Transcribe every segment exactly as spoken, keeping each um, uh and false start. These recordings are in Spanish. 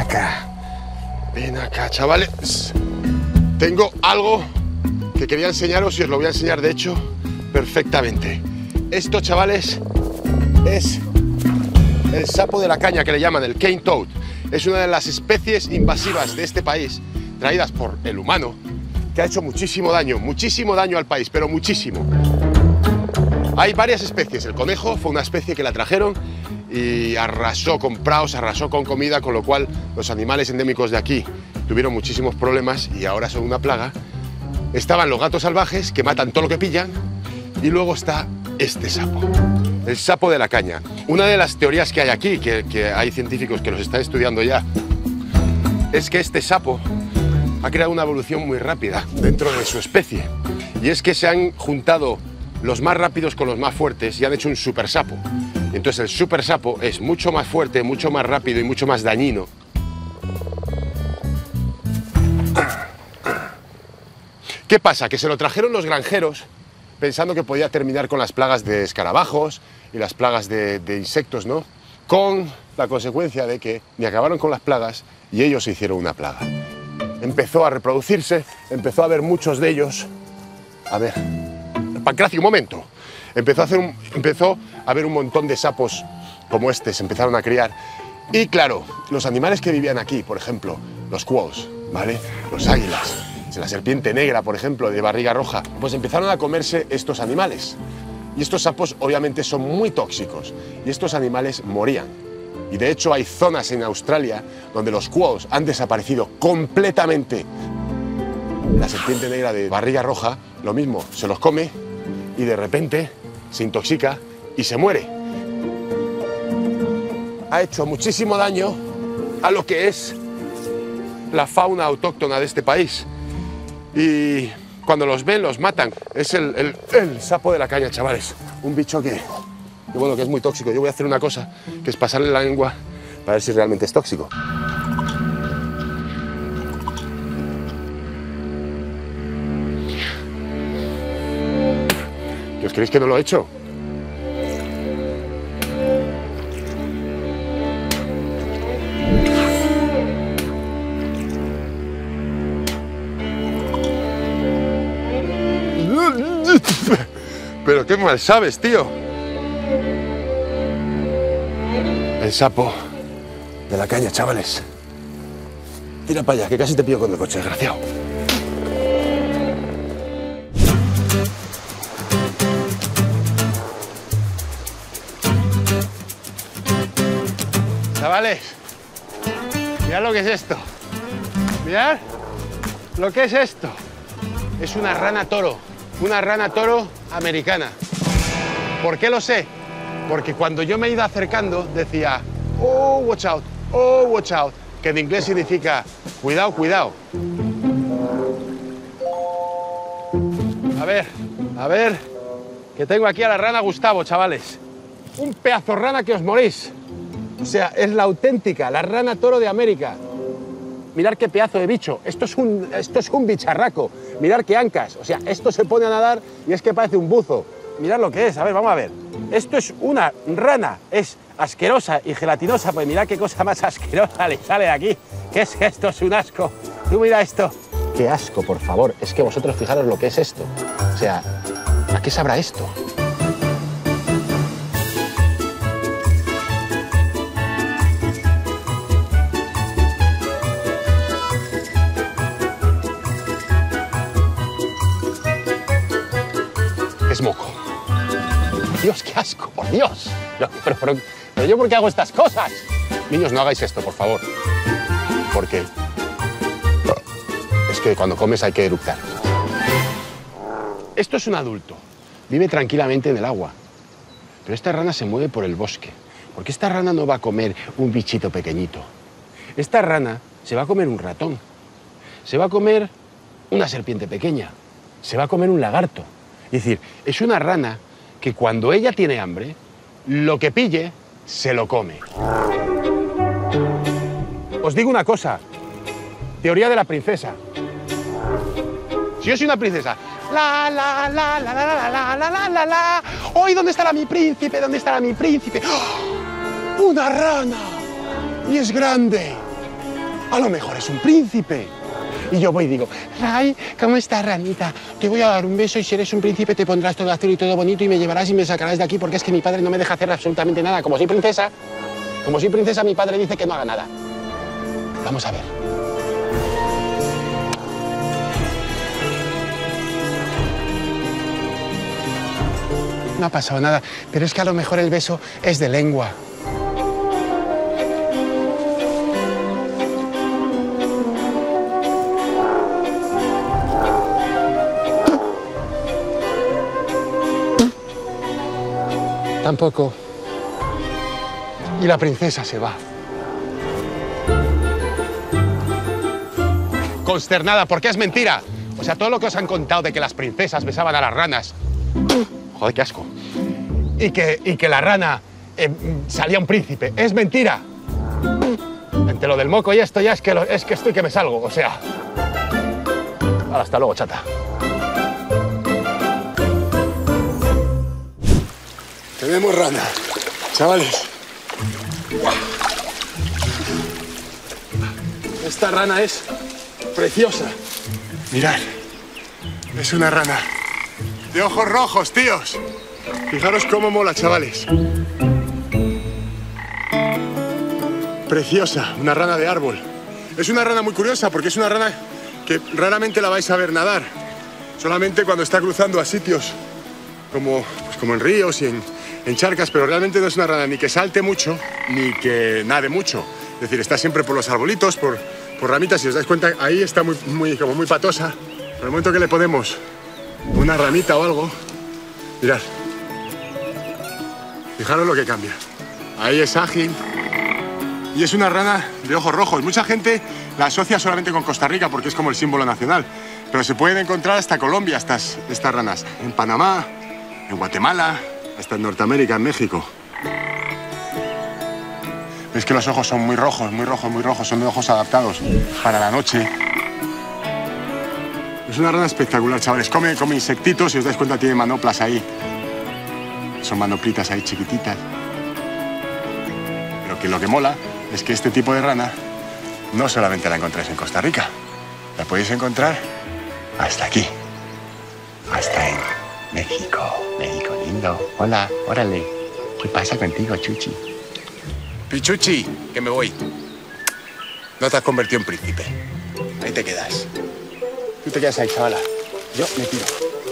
acá. Ven acá, chavales. Tengo algo que quería enseñaros y os lo voy a enseñar, de hecho, perfectamente. Esto, chavales, es el sapo de la caña, que le llaman el cane toad. Es una de las especies invasivas de este país, traídas por el humano, que ha hecho muchísimo daño, muchísimo daño al país, pero muchísimo. Hay varias especies. El conejo fue una especie que la trajeron y arrasó con praos, arrasó con comida, con lo cual los animales endémicos de aquí tuvieron muchísimos problemas y ahora son una plaga. Estaban los gatos salvajes, que matan todo lo que pillan, y luego está este sapo, el sapo de la caña. Una de las teorías que hay aquí, que, que hay científicos que los están estudiando ya, es que este sapo ha creado una evolución muy rápida dentro de su especie. Y es que se han juntado los más rápidos con los más fuertes y han hecho un super sapo. Entonces el super sapo es mucho más fuerte, mucho más rápido y mucho más dañino. ¿Qué pasa? Que se lo trajeron los granjeros pensando que podía terminar con las plagas de escarabajos y las plagas de, de insectos, ¿no? Con la consecuencia de que ni acabaron con las plagas y ellos se hicieron una plaga. Empezó a reproducirse, empezó a haber muchos de ellos. A ver, Pancracio, un momento. Empezó a, hacer un, empezó a haber un montón de sapos como este, se empezaron a criar. Y claro, los animales que vivían aquí, por ejemplo, los quolls, ¿vale? Los águilas, la serpiente negra, por ejemplo, de barriga roja, pues empezaron a comerse estos animales. Y estos sapos obviamente son muy tóxicos y estos animales morían. Y de hecho hay zonas en Australia donde los quolls han desaparecido completamente. La serpiente negra de barriga roja, lo mismo, se los come y de repente se intoxica y se muere. Ha hecho muchísimo daño a lo que es la fauna autóctona de este país. Y cuando los ven, los matan. Es el, el, el sapo de la caña, chavales. Un bicho que, que, bueno, que es muy tóxico. Yo voy a hacer una cosa, que es pasarle la lengua para ver si realmente es tóxico. ¿Qué os creéis que no lo he hecho? Pero qué mal sabes, tío. El sapo de la caña, chavales. Tira para allá, que casi te pillo con el coche, desgraciado. Chavales, mirad lo que es esto. Mirad lo que es esto. Es una rana toro. Una rana toro americana. ¿Por qué lo sé? Porque cuando yo me he ido acercando decía, oh, watch out, oh, watch out, que en inglés significa cuidado, cuidado. A ver, a ver, que tengo aquí a la rana Gustavo, chavales. Un pedazo de rana que os morís. O sea, es la auténtica, la rana toro de América. Mirad qué pedazo de bicho, esto es un, esto es un bicharraco, mirad qué ancas, o sea, esto se pone a nadar y es que parece un buzo. Mirad lo que es, a ver, vamos a ver. Esto es una rana, es asquerosa y gelatinosa, pues mirad qué cosa más asquerosa le sale de aquí. ¿Qué es esto? Es un asco. Tú mira esto. Qué asco, por favor, es que vosotros fijaros lo que es esto. O sea, ¿a qué sabrá esto? Es moco. Dios, qué asco, por Dios. Yo, pero, pero, pero yo, ¿por qué hago estas cosas? Niños, no hagáis esto, por favor. Porque es que cuando comes hay que eructar. Esto es un adulto. Vive tranquilamente en el agua. Pero esta rana se mueve por el bosque. Porque esta rana no va a comer un bichito pequeñito. Esta rana se va a comer un ratón. Se va a comer una serpiente pequeña. Se va a comer un lagarto. Es decir, es una rana que cuando ella tiene hambre, lo que pille, se lo come. Os digo una cosa, teoría de la princesa. Si yo soy una princesa, la, la, la, la, la, la, la, la, la, la, la, hoy, ¿dónde estará mi príncipe? ¿Dónde estará mi príncipe? ¡Oh! ¡Una rana! Y es grande. A lo mejor es un príncipe. Y yo voy y digo, ay, ¿cómo estás, ranita? Te voy a dar un beso y si eres un príncipe te pondrás todo azul y todo bonito y me llevarás y me sacarás de aquí porque es que mi padre no me deja hacer absolutamente nada. Como soy princesa, como soy princesa, mi padre dice que no haga nada. Vamos a ver. No ha pasado nada, pero es que a lo mejor el beso es de lengua. Tampoco. Y la princesa se va. Consternada, porque es mentira. O sea, todo lo que os han contado de que las princesas besaban a las ranas. Joder, qué asco. Y que, y que la rana eh, salía un príncipe. Es mentira. Entre lo del moco y esto ya es que, lo, es que estoy que me salgo. O sea. Hasta luego, chata. Tenemos rana, chavales. Esta rana es preciosa. Mirad, es una rana de ojos rojos, tíos. Fijaros cómo mola, chavales. Preciosa, una rana de árbol. Es una rana muy curiosa porque es una rana que raramente la vais a ver nadar. Solamente cuando está cruzando a sitios como, pues como en ríos y en... en charcas, pero realmente no es una rana ni que salte mucho, ni que nade mucho. Es decir, está siempre por los arbolitos, por, por ramitas. Si os dais cuenta, ahí está muy, muy, como muy patosa. Pero el momento que le ponemos una ramita o algo, mirad. Fijaros lo que cambia. Ahí es ágil. Y es una rana de ojos rojos. Mucha gente la asocia solamente con Costa Rica porque es como el símbolo nacional. Pero se pueden encontrar hasta Colombia estas, estas ranas. En Panamá, en Guatemala, hasta en Norteamérica, en México. Es que los ojos son muy rojos, muy rojos, muy rojos. Son de ojos adaptados para la noche. Es una rana espectacular, chavales. Come, come insectitos, si os dais cuenta tiene manoplas ahí. Son manoplitas ahí chiquititas. Pero que lo que mola es que este tipo de rana no solamente la encontráis en Costa Rica. La podéis encontrar hasta aquí. Hasta en México. México lindo. Hola, órale. ¿Qué pasa contigo, Chuchi? Pichuchi, que me voy. No te has convertido en príncipe. Ahí te quedas. Tú te quedas ahí, chavala. Yo me tiro.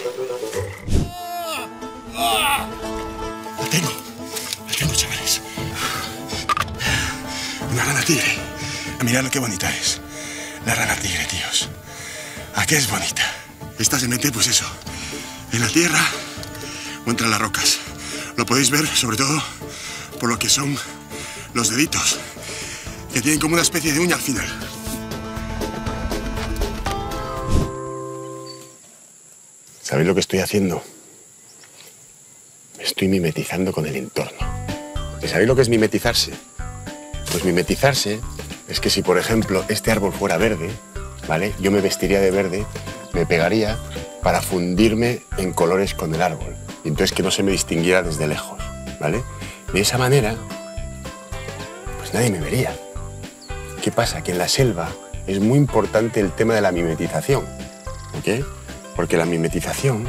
La tengo. La tengo, chavales. Una rana tigre. Mirad lo que bonita es. La rana tigre, tíos. ¿A qué es bonita? Esta se mete, pues eso, en la tierra o entre las rocas. Lo podéis ver, sobre todo, por lo que son los deditos, que tienen como una especie de uña al final. ¿Sabéis lo que estoy haciendo? Me estoy mimetizando con el entorno. ¿Y sabéis lo que es mimetizarse? Pues mimetizarse es que si, por ejemplo, este árbol fuera verde, ¿vale? Yo me vestiría de verde, me pegaría para fundirme en colores con el árbol. Y entonces que no se me distinguiera desde lejos, ¿vale? De esa manera, pues nadie me vería. ¿Qué pasa? Que en la selva es muy importante el tema de la mimetización, ¿ok? Porque la mimetización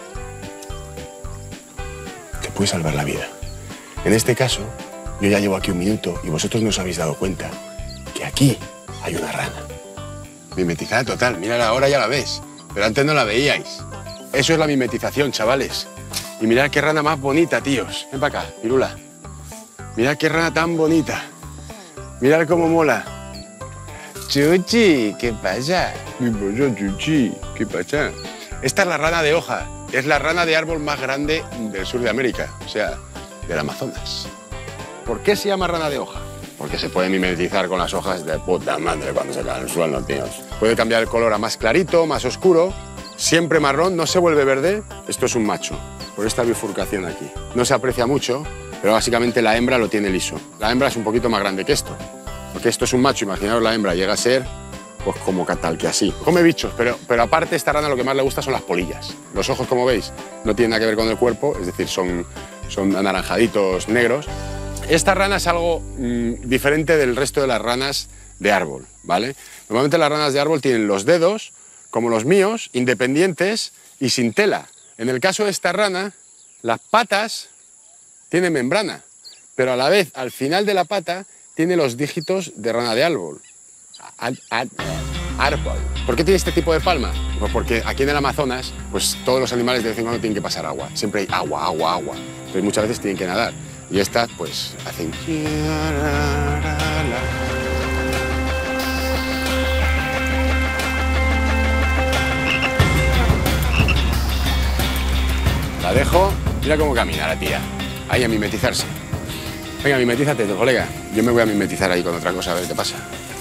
te puede salvar la vida. En este caso, yo ya llevo aquí un minuto y vosotros no os habéis dado cuenta que aquí hay una rana. Mimetizada total, mirad, ahora ya la ves, pero antes no la veíais. Eso es la mimetización, chavales. Y mirad qué rana más bonita, tíos. Ven para acá, Pirula. Mirad qué rana tan bonita. Mirad cómo mola. Chuchi, ¿qué pasa? ¿Qué pasa, Chuchi? ¿Qué pasa? Esta es la rana de hoja. Es la rana de árbol más grande del sur de América, o sea, del Amazonas. ¿Por qué se llama rana de hoja? Porque se puede mimetizar con las hojas de puta madre cuando se caen al suelo, tíos. Puede cambiar el color a más clarito, más oscuro, siempre marrón, no se vuelve verde. Esto es un macho, por esta bifurcación aquí. No se aprecia mucho, pero básicamente la hembra lo tiene liso. La hembra es un poquito más grande que esto, porque esto es un macho, imaginaos la hembra, llega a ser pues como tal que así. Come bichos, pero, pero aparte esta rana lo que más le gusta son las polillas. Los ojos, como veis, no tienen nada que ver con el cuerpo, es decir, son, son anaranjaditos negros. Esta rana es algo mmm, diferente del resto de las ranas de árbol, ¿vale? Normalmente las ranas de árbol tienen los dedos, como los míos, independientes y sin tela. En el caso de esta rana, las patas tienen membrana, pero a la vez, al final de la pata, tiene los dígitos de rana de árbol. Ad, ad, árbol. ¿Por qué tiene este tipo de palma? Pues porque aquí en el Amazonas, pues todos los animales de vez en cuando tienen que pasar agua. Siempre hay agua, agua, agua. Entonces muchas veces tienen que nadar. Y estas, pues, hacen... La dejo. Mira cómo camina la tía. Ahí a mimetizarse. Venga, mimetízate, tu colega. Yo me voy a mimetizar ahí con otra cosa, a ver qué pasa.